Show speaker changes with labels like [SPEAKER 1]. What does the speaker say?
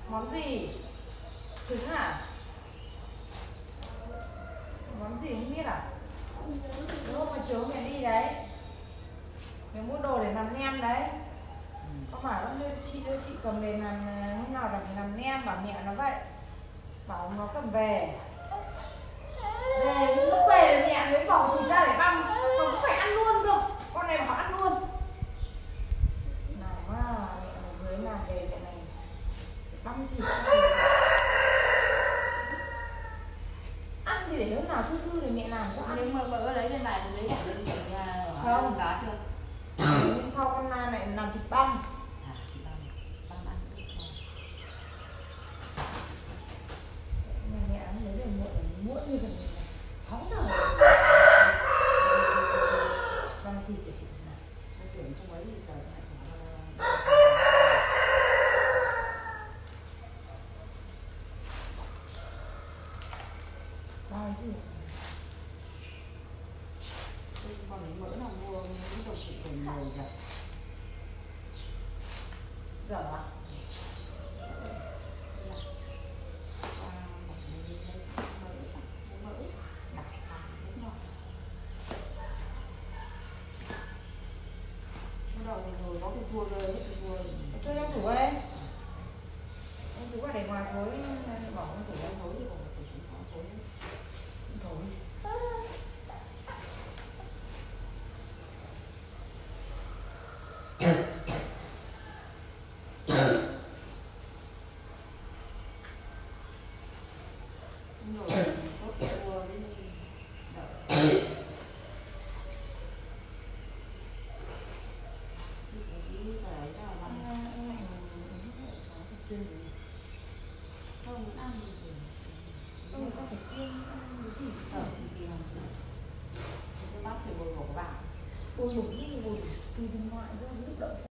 [SPEAKER 1] Món gì? Trứng à? Món gì không biết à? Đúng không, mà chiều mẹ đi đấy, mẹ mua đồ để làm nem đấy. Con bảo đưa chị cầm về làm, hôm nào là làm nem, bảo mẹ nó vậy, bảo nó cầm về. Về lúc về mẹ lấy vỏ thịt ra để băm, còn cũng phải ăn luôn cơ. Con này bảo ăn luôn. Nào quá, mẹ một người làm về mẹ này băm thịt ăn thì để lúc nào thư thư thì mẹ làm cho ăn.
[SPEAKER 2] Nhưng mà bữa đấy bên này lấy ở bên nhà
[SPEAKER 1] không
[SPEAKER 2] lá chưa?
[SPEAKER 1] Nhưng sau con na này làm thịt băm.
[SPEAKER 2] Thịt băm ăn được rồi.
[SPEAKER 1] Mẹ ăn lấy về muộn như gần 6 giờ băm thịt để
[SPEAKER 2] Tôi tưởng không ấy thì giờ lại
[SPEAKER 1] bao gì
[SPEAKER 2] còn mỡ nào mua những đồ phụ cần nhiều nhỉ?
[SPEAKER 1] giờ à?
[SPEAKER 2] Rồi có cái chua rồi, cái chua
[SPEAKER 1] Cho em thử ấy. Em thử vào để ngoài thối, bỏ em thử em
[SPEAKER 2] thối thì còn có thối.
[SPEAKER 1] thối.
[SPEAKER 2] Không ăn thì
[SPEAKER 1] Không có phải kiêng cái gì.
[SPEAKER 2] thì cái bắp thì bồi bổ vào.
[SPEAKER 1] Bồi bổ như bồi từ bên ngoài ra giúp đỡ.